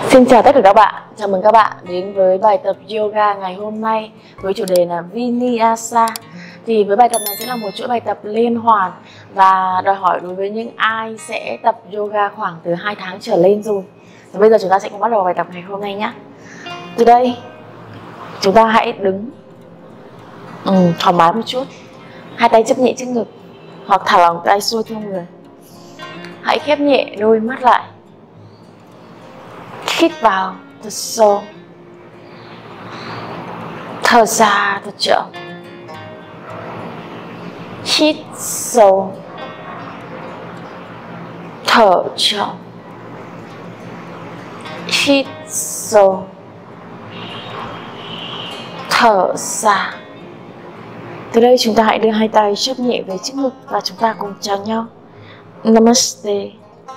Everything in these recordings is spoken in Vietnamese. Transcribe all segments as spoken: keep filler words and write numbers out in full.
Xin chào tất cả các bạn, chào mừng các bạn đến với bài tập yoga ngày hôm nay với chủ đề là Vinyasa. Thì với bài tập này sẽ là một chuỗi bài tập liên hoàn và đòi hỏi đối với những ai sẽ tập yoga khoảng từ hai tháng trở lên rồi. Và bây giờ chúng ta sẽ cùng bắt đầu bài tập ngày hôm nay nhé. Từ đây chúng ta hãy đứng ừ, thoải mái một chút, hai tay chấp nhẹ trước ngực hoặc thả lỏng tay xuôi theo người. Hãy khép nhẹ đôi mắt lại, hít vào thật sâu, thở ra thật chậm. Hít sâu, thở chậm. Hít sâu, thở ra. Từ đây chúng ta hãy đưa hai tay chắp nhẹ về trước ngực và chúng ta cùng chào nhau. Namaste.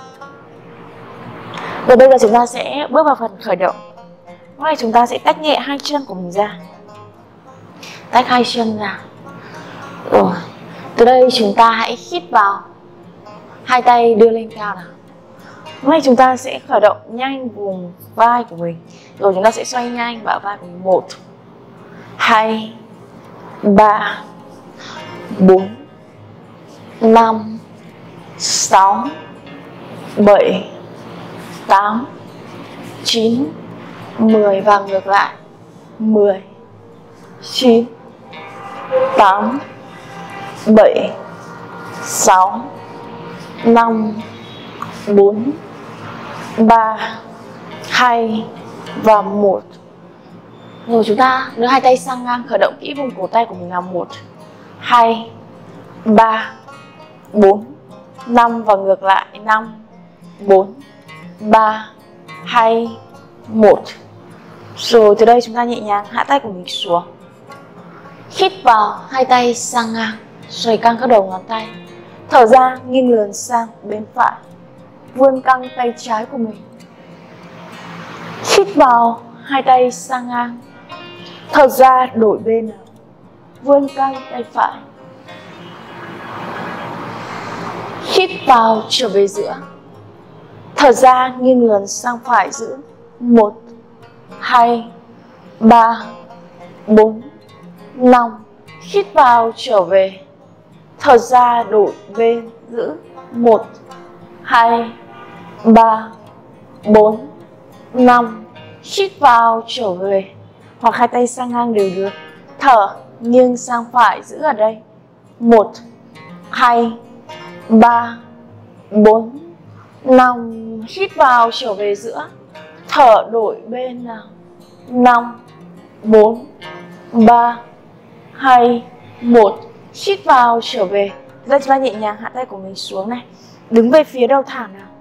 Và bây giờ chúng ta sẽ bước vào phần khởi động. Lúc này chúng ta sẽ tách nhẹ hai chân của mình ra. Tách hai chân ra. Rồi. Từ đây chúng ta hãy hít vào, hai tay đưa lên cao nào. Lúc này chúng ta sẽ khởi động nhanh vùng vai của mình. Rồi chúng ta sẽ xoay nhanh bả vai của mình. Một, hai, ba, bốn, năm, sáu, bảy, tám, chín, mười và ngược lại. Mười, chín, tám, bảy, sáu, năm, bốn, ba, hai và một. Rồi chúng ta đưa hai tay sang ngang, khởi động kỹ vùng cổ tay của mình là một, hai, ba, bốn, năm và ngược lại. Năm, bốn, ba, hai, một. Rồi từ đây chúng ta nhẹ nhàng hạ tay của mình xuống. Hít vào, hai tay sang ngang, xoay căng các đầu ngón tay. Thở ra, nghiêng lườn sang bên phải, vươn căng tay trái của mình. Hít vào, hai tay sang ngang. Thở ra, đổi bên nào, vươn căng tay phải. Hít vào, trở về giữa. Thở ra, nghiêng lườn sang phải giữ. Một, hai, ba, bốn, năm. Hít vào, trở về. Thở ra, đổi bên giữ. Một, hai, ba, bốn, năm. Hít vào, trở về. Hoặc hai tay sang ngang đều được. Thở, nghiêng sang phải giữ ở đây. Một, hai, ba, bốn, năm. Hít vào, trở về giữa. Thở, đổi bên nào. Năm, bốn, ba, hai, một. Hít vào, trở về. Đây chúng ta nhẹ nhàng hạ tay của mình xuống này. Đứng về phía đầu thảm nào.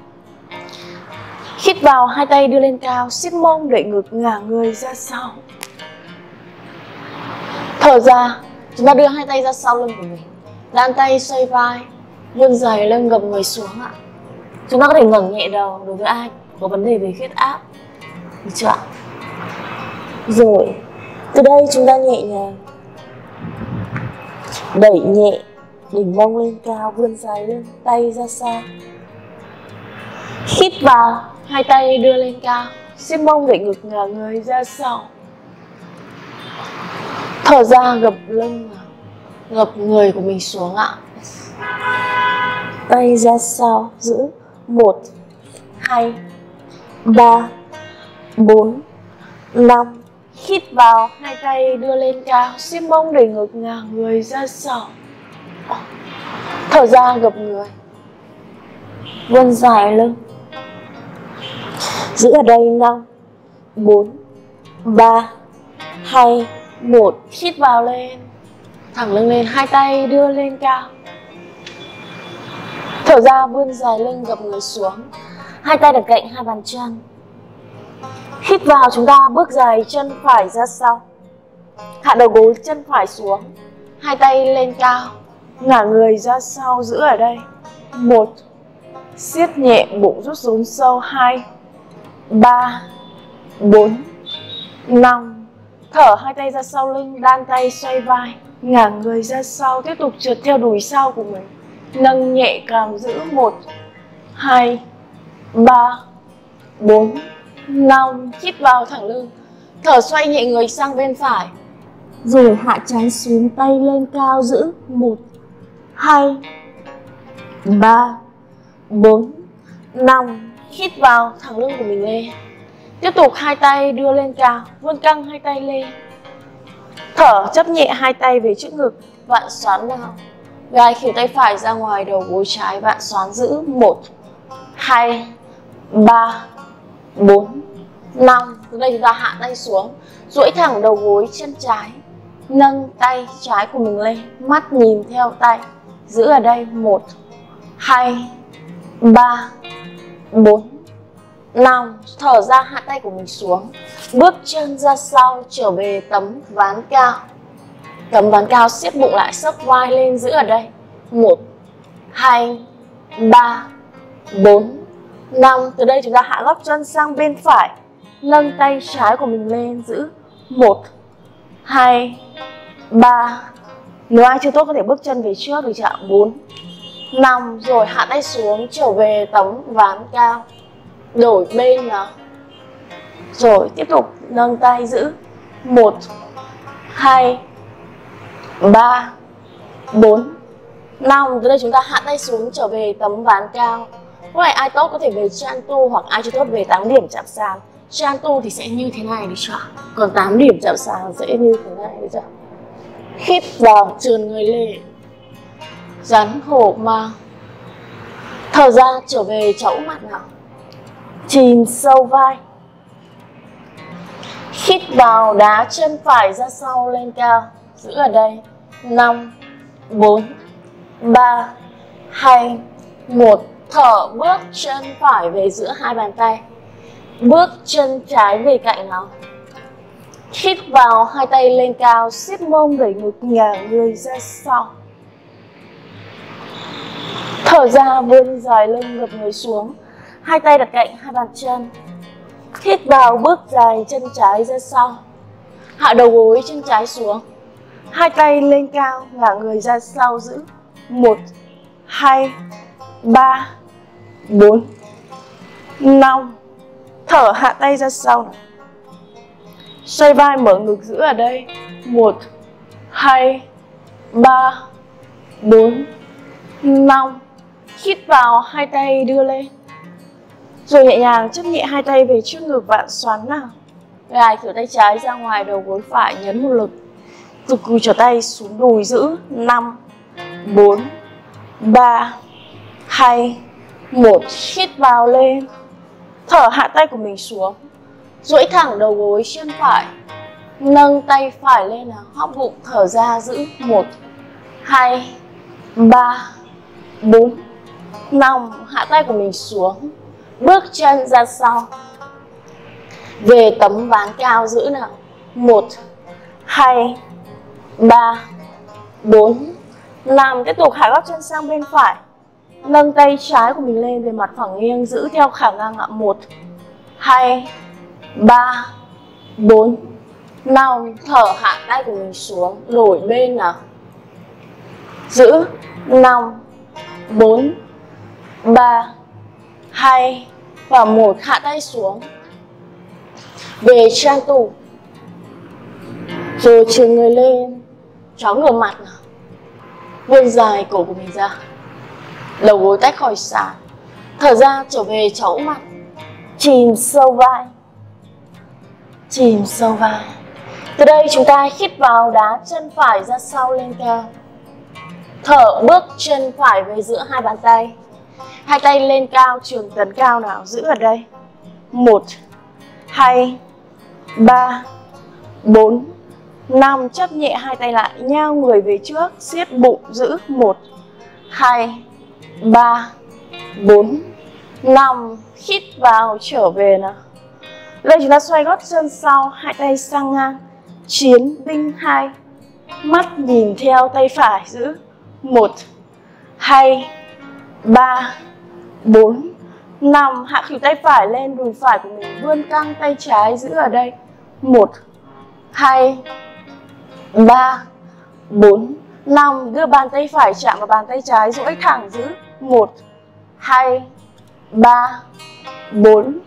Hít vào, hai tay đưa lên cao, siết mông đẩy ngực, ngả người ra sau. Thở ra, chúng ta đưa hai tay ra sau lưng của mình. Đan tay xoay vai, vươn dài lưng, gập người xuống ạ. Chúng ta có thể ngẩng nhẹ đầu đối với ai có vấn đề về huyết áp. Được chưa ạ? Rồi, từ đây chúng ta nhẹ nhàng đẩy nhẹ đỉnh mông lên cao, vươn dài lưng, tay ra xa. Hít vào, hai tay đưa lên cao, siết mông đẩy ngực, ngả người ra sau. Thở ra, gập lưng, gập người của mình xuống ạ. Tay ra sau, giữ. Một, hai, ba, bốn, năm. Hít vào, hai tay đưa lên cao, siết mông đẩy ngực, ngả người ra sau. Thở ra, gập người, vươn dài lưng. Giữ ở đây. Năm, bốn, ba, hai, một. Hít vào lên, thẳng lưng lên, hai tay đưa lên cao. Thở ra, vươn dài lưng, gập người xuống. Hai tay đặt cạnh hai bàn chân. Hít vào, chúng ta bước dài chân phải ra sau. Hạ đầu gối chân phải xuống. Hai tay lên cao, ngả người ra sau, giữ ở đây. Một, siết nhẹ bụng rút xuống sâu. Hai, ba, bốn, năm. Thở, hai tay ra sau lưng, đan tay xoay vai, ngả người ra sau, tiếp tục trượt theo đùi sau của mình. Nâng nhẹ cằm giữ. Một, hai, ba, bốn, năm, hít vào thẳng lưng. Thở xoay nhẹ người sang bên phải. Rồi hạ trán xuống, tay lên cao giữ. một, hai, ba, bốn, năm. Hít vào thẳng lưng của mình lên. Tiếp tục hai tay đưa lên cao, vươn căng hai tay lên. Thở chấp nhẹ hai tay về trước ngực, vặn xoắn vào. Gai khuỷu tay phải ra ngoài đầu gối trái, vặn xoắn giữ. một, hai, ba, bốn, năm. Từ đây chúng ta hạ tay xuống, duỗi thẳng đầu gối chân trái, nâng tay trái của mình lên, mắt nhìn theo tay, giữ ở đây. một, hai, ba, bốn, năm. Thở ra hạ tay của mình xuống, bước chân ra sau trở về tấm ván cao. Tấm ván cao siết bụng lại, xốc vai lên, giữ ở đây. một, hai, ba, bốn, năm. Từ đây chúng ta hạ gót chân sang bên phải, nâng tay trái của mình lên, giữ. một, hai, ba. Nếu ai chưa tốt có thể bước chân về trước được chạm. bốn, năm. Rồi hạ tay xuống trở về tấm ván cao. Đổi bên nào. Rồi tiếp tục nâng tay giữ. một, hai, ba, bốn, năm. Từ đây chúng ta hạ tay xuống trở về tấm ván cao. Lúc này ai tốt có thể về chan tu, hoặc ai chưa tốt về tám điểm chạm sàn. Chan tu thì sẽ như thế này được chưa? Còn tám điểm chạm sàn sẽ như thế này được chưa? Hít vào trườn người lên, rắn hổ mang. Thở ra trở về chẫu mặt nào, chìm sâu vai. Hít vào đá chân phải ra sau lên cao, giữ ở đây. năm, bốn, ba, hai, một. Thở bước chân phải về giữa hai bàn tay, bước chân trái về cạnh nào. Hít vào hai tay lên cao, siết mông đẩy ngực, ngả người ra sau. Thở ra vươn dài lưng, gập người xuống, hai tay đặt cạnh hai bàn chân. Hít vào bước dài chân trái ra sau, hạ đầu gối chân trái xuống, hai tay lên cao, ngả người ra sau giữ. một, hai, ba, bốn, năm. Thở hạ tay ra sau này. Xoay vai mở ngực giữ ở đây. một, hai, ba, bốn, năm. Hít vào hai tay đưa lên. Rồi nhẹ nhàng chấp nhẹ hai tay về trước ngực, vặn xoắn nào. Gài khuỷu tay trái ra ngoài đầu gối phải, nhấn một lực. Từ cùi trở tay xuống đùi giữ. năm, bốn, ba, hai, một. Hít vào lên. Thở hạ tay của mình xuống, duỗi thẳng đầu gối chân phải, nâng tay phải lên nào, hóp bụng, thở ra giữ. một, hai, ba, bốn, năm. Hạ tay của mình xuống, bước chân ra sau, về tấm ván cao giữ nào. một, hai, ba, bốn, năm. Tiếp tục hạ gót chân sang bên phải, nâng tay trái của mình lên về mặt phẳng nghiêng, giữ theo khả năng ạ. một, hai, ba, bốn, năm. Thở hạ tay của mình xuống, đổi bên nào. Giữ. năm, bốn, ba, hai và một. Hạ tay xuống. Về chan tu. Rồi trườn người lên, chó ngửa mặt nào. Vươn dài cổ của mình ra, đầu gối tách khỏi sàn. Thở ra trở về chẫu mặt, chìm sâu vai, chìm sâu vai. Từ đây chúng ta hít vào đá chân phải ra sau lên cao. Thở bước chân phải về giữa hai bàn tay, hai tay lên cao, trường tấn cao nào, giữ ở đây. một, hai, ba, bốn, năm. Chấp nhẹ hai tay lại, nhao người về trước, siết bụng giữ. một, hai, ba, bốn, năm. Hít vào trở về nào. Đây chúng ta xoay gót chân sau, hai tay sang ngang, chiến binh hai. Mắt nhìn theo tay phải giữ. một, hai, ba, bốn, năm. Hạ khuỷu tay phải lên, đùi phải của mình vươn căng, tay trái giữ ở đây. một, hai, ba, bốn, năm. Đưa bàn tay phải chạm vào bàn tay trái, duỗi thẳng giữ. một, hai, ba, bốn,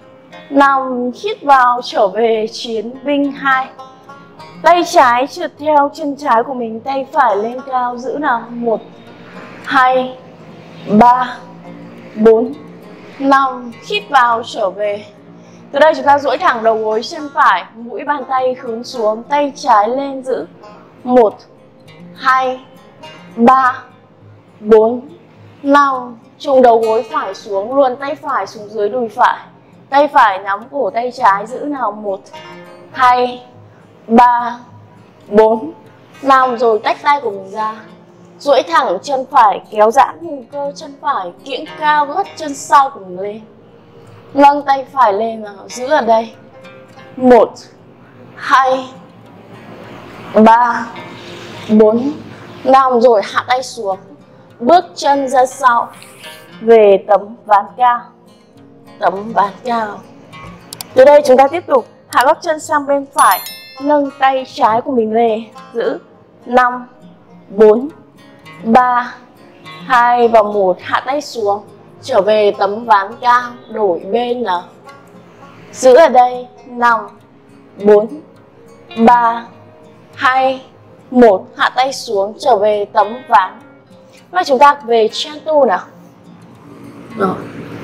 năm, hít vào trở về chiến binh hai. Tay trái trượt theo chân trái của mình, tay phải lên cao giữ nào. Một, hai, ba, bốn, năm, hít vào trở về. Từ đây chúng ta duỗi thẳng đầu gối chân phải, mũi bàn tay hướng xuống, tay trái lên giữ. Một, hai, ba, bốn, năm, trùng đầu gối phải xuống, luồn tay phải xuống dưới đùi phải. Tay phải nắm cổ tay trái giữ nào. Một, hai, ba, bốn, năm, rồi tách tay của mình ra. Duỗi thẳng chân phải, kéo giãn vùng cơ chân phải, kiễng cao gót chân sau của mình lên. Nâng tay phải lên nào, giữ ở đây. Một, hai, ba, bốn, năm, rồi hạ tay xuống. Bước chân ra sau, về tấm ván cao. Tấm ván cao. Từ đây chúng ta tiếp tục hạ gót chân sang bên phải, nâng tay trái của mình lên, giữ. Năm, bốn, ba, hai và một, hạ tay xuống, trở về tấm ván cao, đổi bên nào. Giữ ở đây. Năm, bốn, ba, hai, một, hạ tay xuống, trở về tấm ván. Và chúng ta về Chantu nào. Rồi.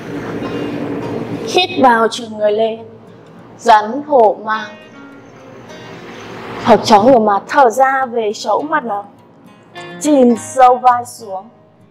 Hít vào trườn người lên, rắn hổ mang, hoặc chó ngửa mặt. Thở ra về chấu mặt nào, chìm sâu vai xuống.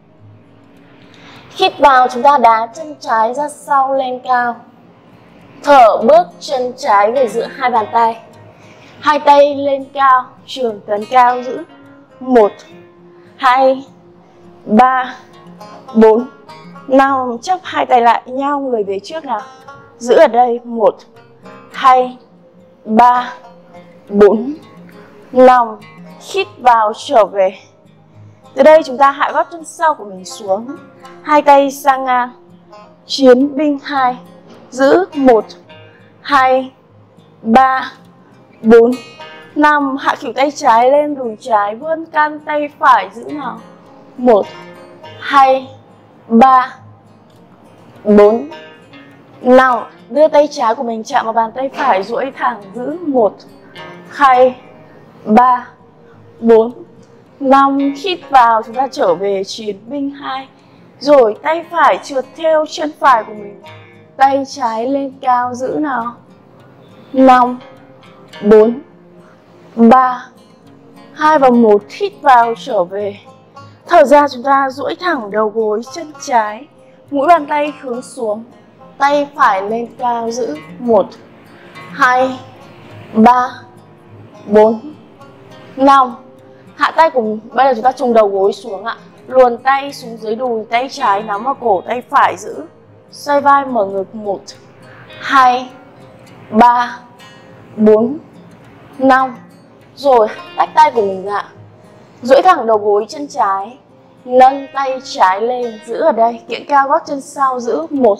Hít vào chúng ta đá chân trái ra sau lên cao. Thở bước chân trái về giữa hai bàn tay, hai tay lên cao, trường tấn cao giữ. Một, hai, ba, bốn, năm, chắp hai tay lại nhau, người về trước nào. Giữ ở đây. Một, hai, ba, bốn, năm, hít vào trở về. Từ đây chúng ta hạ gót chân sau của mình xuống, hai tay sang ngang, chiến binh hai, giữ. Một, hai, ba, bốn, năm, hạ khuỷu tay trái lên đùi trái, vươn can tay phải giữ nào. Một, hai, ba, bốn, năm, đưa tay trái của mình chạm vào bàn tay phải, duỗi thẳng giữ. Một, hai, ba, bốn, năm, hít vào chúng ta trở về chiến binh hai. Rồi tay phải trượt theo chân phải của mình, tay trái lên cao giữ nào. Năm, bốn, ba, hai và một, hít vào trở về. Thở ra chúng ta duỗi thẳng đầu gối chân trái, mũi bàn tay hướng xuống, tay phải lên cao giữ. Một, hai, ba, bốn, năm, hạ tay của mình. Bây giờ chúng ta trùng đầu gối xuống ạ, luồn tay xuống dưới đùi, tay trái nắm vào cổ, tay phải giữ. Xoay vai mở ngực. Một, hai, ba, bốn, năm, rồi tách tay của mình ra, duỗi thẳng đầu gối chân trái, nâng tay trái lên, giữ ở đây, kiễng cao gót chân sau giữ. Một,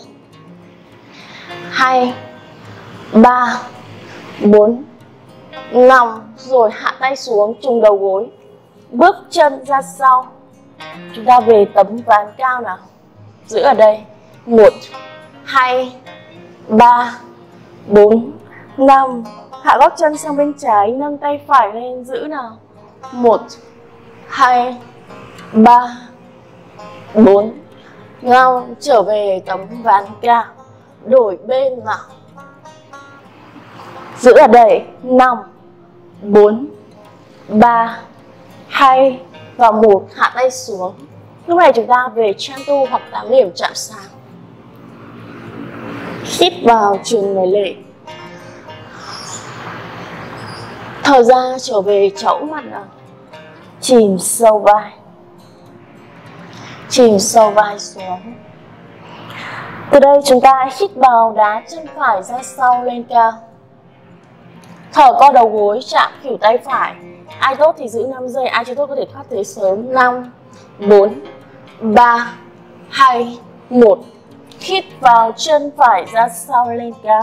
hai, ba, bốn, năm, rồi hạ tay xuống, trùng đầu gối, bước chân ra sau. Chúng ta về tấm ván cao nào, giữ ở đây. Một, hai, ba, bốn, năm, hạ gót chân sang bên trái, nâng tay phải lên, giữ nào. Một, hai, ba, bốn, năm, trở về tấm ván cao, đổi bên nào. Giữ ở đây. Năm, bốn, ba, hai và một, hạ tay xuống. Lúc này chúng ta về Chantu hoặc tám điểm chạm sáng. Hít vào trườn người lên, thở ra trở về chẫu mặt nào, chìm sâu vai, chìm sâu vai xuống. Từ đây chúng ta hít vào đá chân phải ra sau lên cao, thở co đầu gối chạm khuỷu tay phải. Ai tốt thì giữ năm giây, ai chưa tốt có thể thoát thế sớm. Năm, bốn, ba, hai, một, hít vào chân phải ra sau lên cao,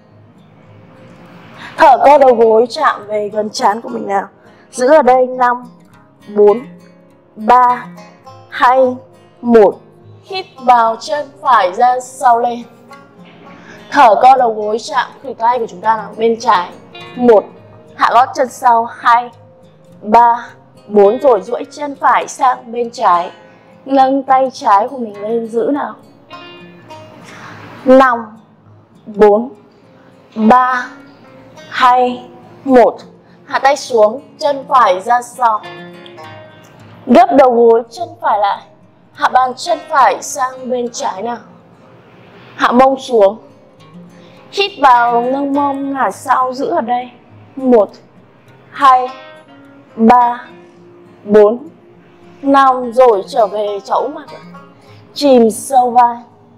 thở co đầu gối chạm về gần trán của mình nào, giữ ở đây. Năm, bốn, ba, hai, một, hít vào chân phải ra sau lên, Thở co đầu gối chạm khuỷu tay của chúng ta là bên trái. Một, hạ gót chân sau. Hai, ba, bốn, rồi duỗi chân phải sang bên trái. Nâng tay trái của mình lên giữ nào. Năm, bốn, ba, hai, một. Hạ tay xuống, chân phải ra sau. Gấp đầu gối chân phải lại. Hạ bàn chân phải sang bên trái nào. Hạ mông xuống. Hít vào, nâng mông ngả sau, giữ ở đây. Một, hai, ba, bốn, năm, rồi trở về chẫu mặt. Chìm sâu vai.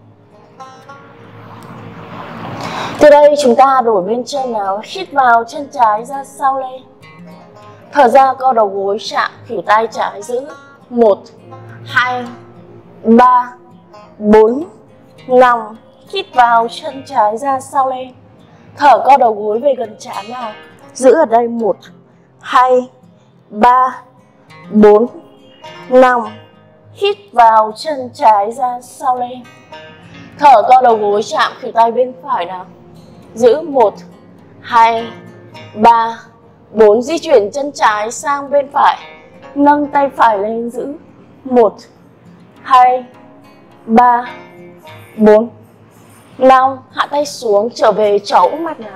Từ đây chúng ta đổi bên chân nào. Hít vào, chân trái ra sau lên. Thở ra, co đầu gối chạm khuỷu tay trái giữ. Một, hai, ba, bốn, năm. Hít vào, chân trái ra sau lên. Thở co đầu gối về gần trán nào. Giữ ở đây. Một, hai, ba, bốn, năm. Hít vào, chân trái ra sau lên. Thở co đầu gối chạm khuỷu tay bên phải nào. Giữ. Một, hai, ba, bốn. Di chuyển chân trái sang bên phải. Nâng tay phải lên giữ. Một, hai, ba, bốn, năm. Hạ tay xuống, trở về chẫu mặt nào.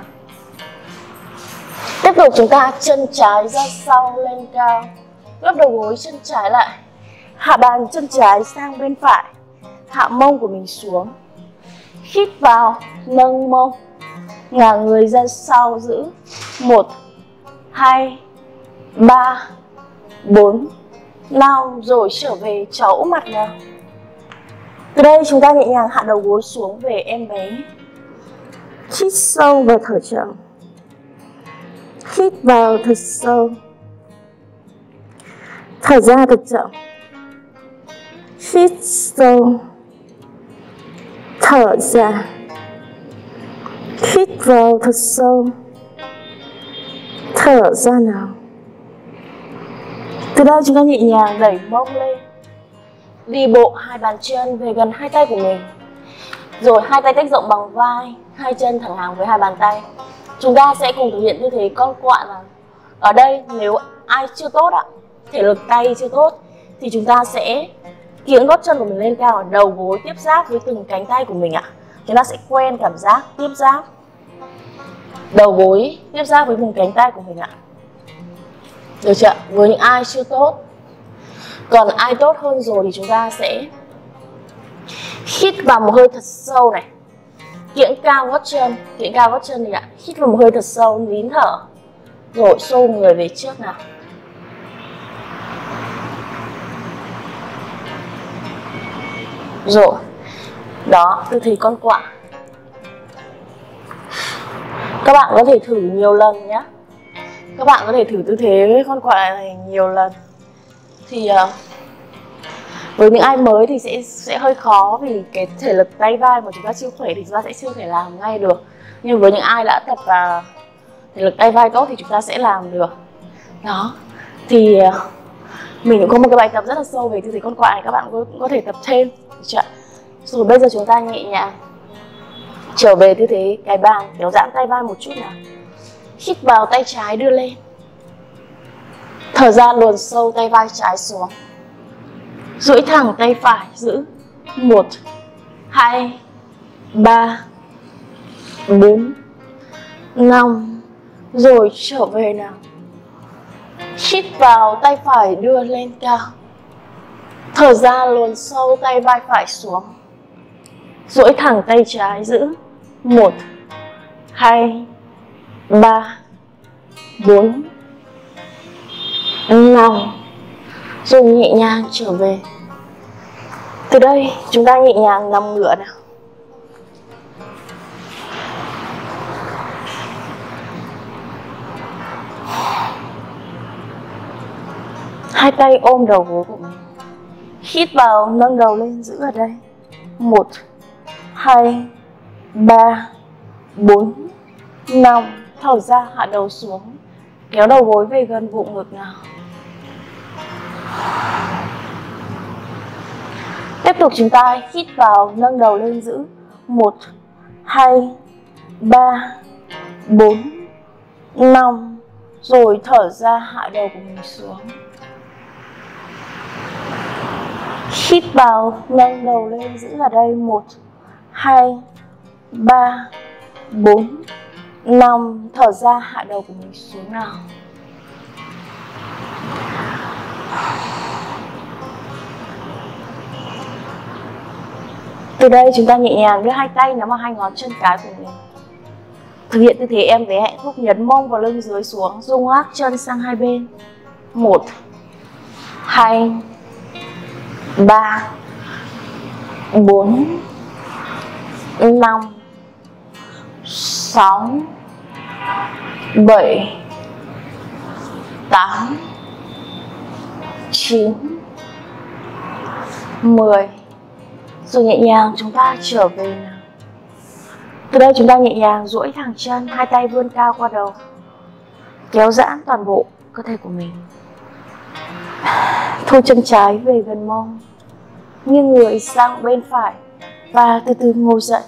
Tiếp tục chúng ta chân trái ra sau lên cao. Gấp đầu gối chân trái lại. Hạ bàn chân trái sang bên phải. Hạ mông của mình xuống. Hít vào, nâng mông. Ngả người ra sau giữ. Một, hai, ba, bốn, năm. Rồi trở về chẫu mặt nào. Từ đây chúng ta nhẹ nhàng hạ đầu gối xuống về em bé. Hít sâu và thở chậm. Hít vào thật sâu. Thở ra thật chậm. Hít sâu. Thở ra. Hít vào thật sâu. Thở ra nào. Từ đây chúng ta nhẹ nhàng đẩy mông lên. Đi bộ hai bàn chân về gần hai tay của mình. Rồi hai tay tách rộng bằng vai. Hai chân thẳng hàng với hai bàn tay. Chúng ta sẽ cùng thực hiện tư thế con quạ nào. Ở đây nếu ai chưa tốt ạ, thể lực tay chưa tốt, thì chúng ta sẽ kiễng gót chân của mình lên cao. Đầu gối tiếp giáp với từng cánh tay của mình ạ. Chúng ta sẽ quen cảm giác tiếp giáp. Đầu gối tiếp giáp với vùng cánh tay của mình ạ. Được chưa? Với những ai chưa tốt. Còn ai tốt hơn rồi thì chúng ta sẽ hít vào một hơi thật sâu này. Kiễng cao gót chân. Kiễng cao gót chân này ạ. Hít vào một hơi thật sâu, nín thở. Rồi xô người về trước nào. Rồi. Đó, tư thế con quạ. Các bạn có thể thử nhiều lần nhé. Các bạn có thể thử tư thế con quạ này nhiều lần. Thì uh, với những ai mới thì sẽ sẽ hơi khó, vì cái thể lực tay vai mà chúng ta chưa khỏe thì chúng ta sẽ chưa thể làm ngay được. Nhưng với những ai đã tập và thể lực tay vai tốt thì chúng ta sẽ làm được. Đó. Thì uh, mình cũng có một cái bài tập rất là sâu về tư thế con quạ này, các bạn cũng có, có thể tập thêm. Rồi bây giờ chúng ta nhẹ nhàng trở về tư thế cái bàn, kéo giãn tay vai một chút nào. Hít vào, tay trái đưa lên. Thở ra, luồn sâu tay vai trái xuống. Duỗi thẳng tay phải giữ. Một, hai, ba, bốn, năm. Rồi trở về nào. Hít vào, tay phải đưa lên cao. Thở ra, luồn sâu tay vai phải xuống. Duỗi thẳng tay trái giữ. Một, hai, ba, bốn, năm. Rồi nhẹ nhàng trở về. Từ đây chúng ta nhẹ nhàng nằm ngửa nào. Hai tay ôm đầu gối của mình. Hít vào, nâng đầu lên giữ ở đây. Một, hai, ba, bốn, năm. Thở ra, hạ đầu xuống. Kéo đầu gối về gần bụng ngực nào. Tiếp tục chúng ta hít vào, nâng đầu lên giữ. Một, hai, ba, bốn, năm. Rồi thở ra, hạ đầu của mình xuống. Hít vào, nâng đầu lên, giữ ở đây. Một, hai, ba, bốn, năm. Thở ra, hạ đầu của mình xuống nào. Từ đây chúng ta nhẹ nhàng đưa hai tay nắm vào hai ngón chân cái của mình. Thực hiện tư thế em bé hạnh phúc, nhấn mông vào lưng dưới xuống, rung ác chân sang hai bên. Một, hai, ba, bốn, năm, sáu, bảy, tám, chín, mười. Rồi nhẹ nhàng chúng ta trở về nào. Từ đây chúng ta nhẹ nhàng duỗi thẳng chân, hai tay vươn cao qua đầu, kéo giãn toàn bộ cơ thể của mình. Thu chân trái về gần mông, nghiêng người sang bên phải và từ từ ngồi dậy.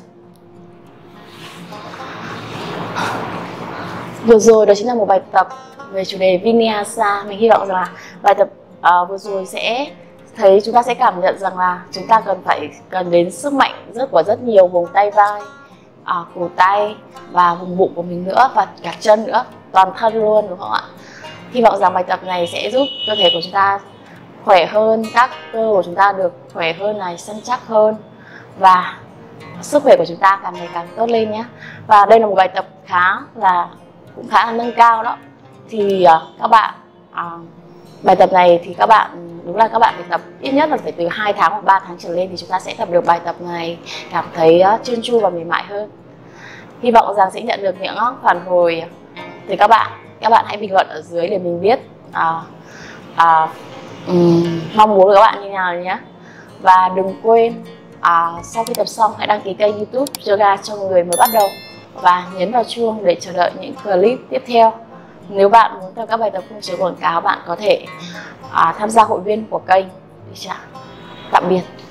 Vừa rồi đó chính là một bài tập về chủ đề Vinyasa. Mình hy vọng rằng là bài tập uh, vừa rồi sẽ thấy chúng ta sẽ cảm nhận rằng là chúng ta cần phải cần đến sức mạnh rất của rất nhiều vùng tay vai, à, cổ tay và vùng bụng của mình nữa, và cả chân nữa, toàn thân luôn, đúng không ạ? Hy vọng rằng bài tập này sẽ giúp cơ thể của chúng ta khỏe hơn, các cơ của chúng ta được khỏe hơn này, săn chắc hơn, và sức khỏe của chúng ta càng ngày càng tốt lên nhé. Và đây là một bài tập khá là cũng khá là nâng cao đó. Thì uh, các bạn uh, bài tập này thì các bạn đúng là các bạn phải tập ít nhất là phải từ hai tháng hoặc ba tháng trở lên thì chúng ta sẽ tập được bài tập này, cảm thấy uh, trơn tru và mềm mại hơn. Hy vọng rằng sẽ nhận được những phản hồi từ các bạn. Các bạn hãy bình luận ở dưới để mình biết uh, uh, um, mong muốn của các bạn như nào nhé. Và đừng quên uh, sau khi tập xong hãy đăng ký kênh YouTube Yoga cho người mới bắt đầu và nhấn vào chuông để chờ đợi những clip tiếp theo. Nếu bạn muốn tập các bài tập không chứa quảng cáo, bạn có thể uh, tham gia hội viên của kênh. Tạm biệt.